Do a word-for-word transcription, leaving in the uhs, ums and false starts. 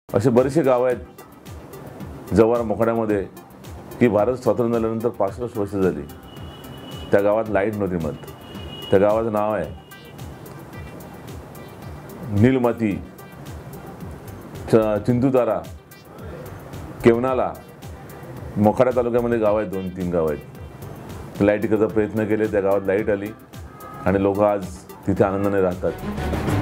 असे बरेचसे गाव आहेत जव्हार मोखाड्यामध्ये की भारत स्वातंत्र्य झाल्यानंतर पासष्ट वर्ष झाली त्या गावात लाईट नव्हती मत. त्या गावाचं नाव आहे नीलमाती, चिंतुतारा, केवनाला. मोखाडा तालुक्यामध्ये गाव आहेत, दोन तीन गाव आहेत. लाईट करता प्रयत्न केले, त्या गावात लाईट आली आणि लोक आज तिथे आनंदाने राहतात.